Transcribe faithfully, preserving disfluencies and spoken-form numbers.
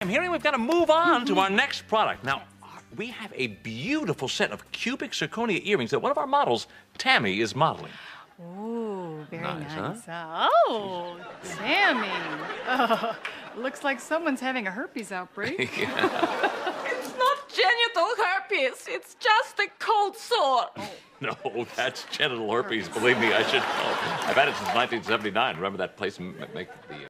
I'm hearing we've got to move on to our next product. Now, we have a beautiful set of cubic zirconia earrings that one of our models, Tammy, is modeling. Ooh, very Nice, nice. huh? Oh, Tammy. Oh, looks like someone's having a herpes outbreak. It's not genital herpes. It's just a cold sore. No, that's genital herpes. Believe me, I should know. I've had it since nineteen seventy-nine. Remember that place m- make the... Uh...